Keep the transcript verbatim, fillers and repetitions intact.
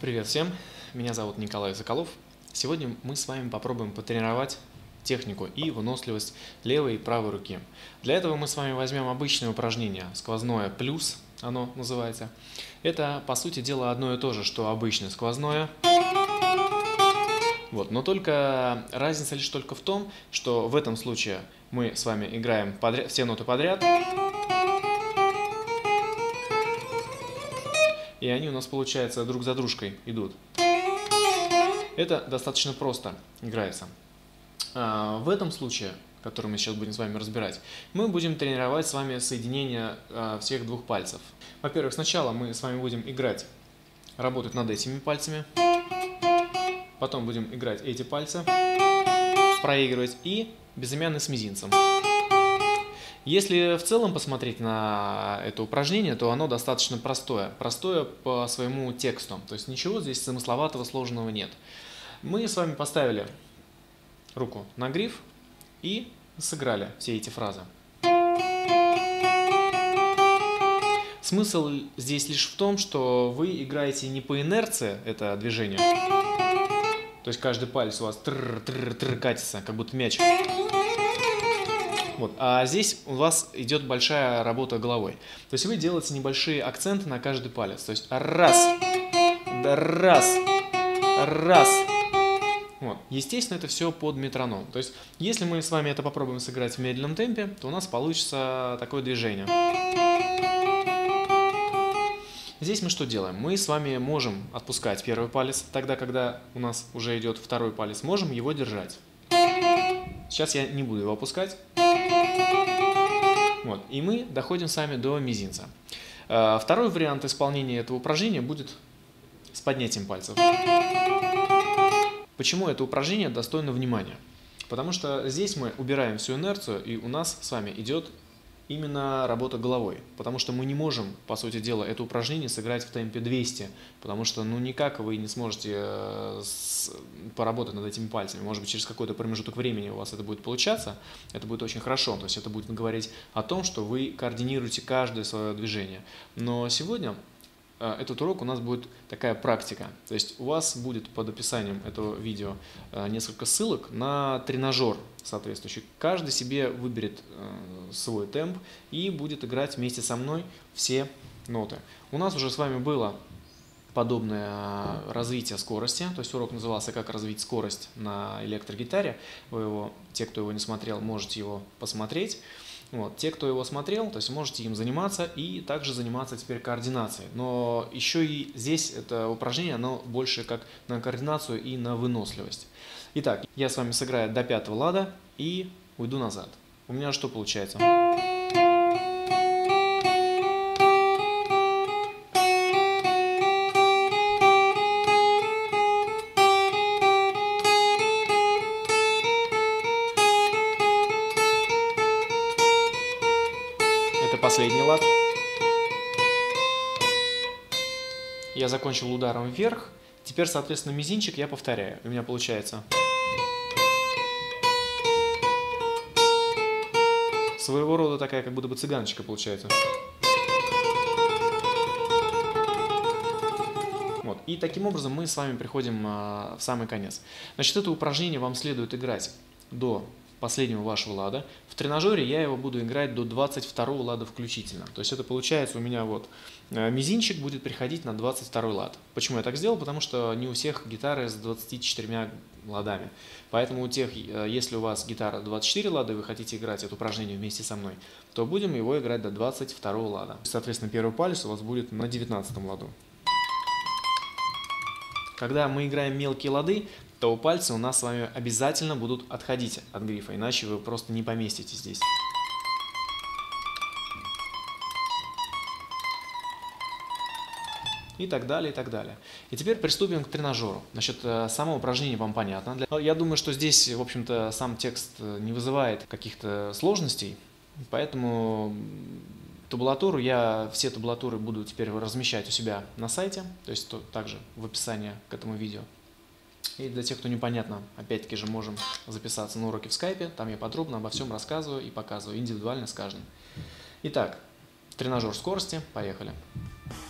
Привет всем, меня зовут Николай Соколов. Сегодня мы с вами попробуем потренировать технику и выносливость левой и правой руки. Для этого мы с вами возьмем обычное упражнение сквозное плюс, оно называется. Это по сути дела одно и то же, что обычное сквозное. Вот, но только разница лишь только в том, что в этом случае мы с вами играем подряд, все ноты подряд. И они у нас, получается, друг за дружкой идут. Это достаточно просто играется. А в этом случае, который мы сейчас будем с вами разбирать, мы будем тренировать с вами соединение всех двух пальцев. Во-первых, сначала мы с вами будем играть, работать над этими пальцами. Потом будем играть эти пальцы, проигрывать и безымянный с мизинцем. Если в целом посмотреть на это упражнение, то оно достаточно простое. Простое по своему тексту. То есть ничего здесь замысловатого, сложного нет. Мы с вами поставили руку на гриф и сыграли все эти фразы. Смысл здесь лишь в том, что вы играете не по инерции это движение. То есть каждый палец у вас тр-тр-тр катится, как будто мяч. Вот. А здесь у вас идет большая работа головой. То есть вы делаете небольшие акценты на каждый палец. То есть раз, да раз, раз. Вот. Естественно, это все под метроном. То есть если мы с вами это попробуем сыграть в медленном темпе, то у нас получится такое движение. Здесь мы что делаем? Мы с вами можем отпускать первый палец, тогда, когда у нас уже идет второй палец, можем его держать. Сейчас я не буду его опускать. Вот. И мы доходим сами до мизинца. Второй вариант исполнения этого упражнения будет с поднятием пальцев. Почему это упражнение достойно внимания? Потому что здесь мы убираем всю инерцию, и у нас с вами идет именно работа головой. Потому что мы не можем, по сути дела, это упражнение сыграть в темпе двести. Потому что ну никак вы не сможете поработать над этими пальцами. Может быть, через какой-то промежуток времени у вас это будет получаться. Это будет очень хорошо. То есть это будет говорить о том, что вы координируете каждое свое движение. Но сегодня этот урок у нас будет такая практика. То есть у вас будет под описанием этого видео несколько ссылок на тренажер соответствующий. Каждый себе выберет свой темп и будет играть вместе со мной все ноты. У нас уже с вами было подобное развитие скорости. То есть урок назывался «Как развить скорость на электрогитаре». Вы его, те, кто его не смотрел, можете его посмотреть. Вот. Те, кто его смотрел, то есть можете им заниматься и также заниматься теперь координацией. Но еще и здесь это упражнение, оно больше как на координацию и на выносливость. Итак, я с вами сыграю до пятого лада и уйду назад. У меня что получается? Последний лад. Я закончил ударом вверх. Теперь, соответственно, мизинчик я повторяю. У меня получается своего рода такая, как будто бы цыганочка получается. Вот. И таким образом мы с вами приходим в самый конец. Значит, это упражнение вам следует играть до последнего вашего лада. В тренажере я его буду играть до двадцать второго лада включительно. То есть это получается у меня вот мизинчик будет приходить на двадцать второй лад. Почему я так сделал? Потому что не у всех гитары с двадцатью четырьмя ладами. Поэтому у тех, если у вас гитара двадцать четыре лада и вы хотите играть это упражнение вместе со мной, то будем его играть до двадцать второго лада. Соответственно, первый палец у вас будет на девятнадцатом ладу. Когда мы играем мелкие лады, то пальцы у нас с вами обязательно будут отходить от грифа, иначе вы просто не поместитесь здесь. И так далее, и так далее. И теперь приступим к тренажеру. Значит, само упражнение вам понятно. Я думаю, что здесь, в общем-то, сам текст не вызывает каких-то сложностей, поэтому табулатуру я, все табулатуры буду теперь размещать у себя на сайте, то есть то, также в описании к этому видео. И для тех, кто непонятно, опять-таки же можем записаться на уроки в скайпе, там я подробно обо всем рассказываю и показываю, индивидуально с каждым. Итак, тренажер скорости, поехали.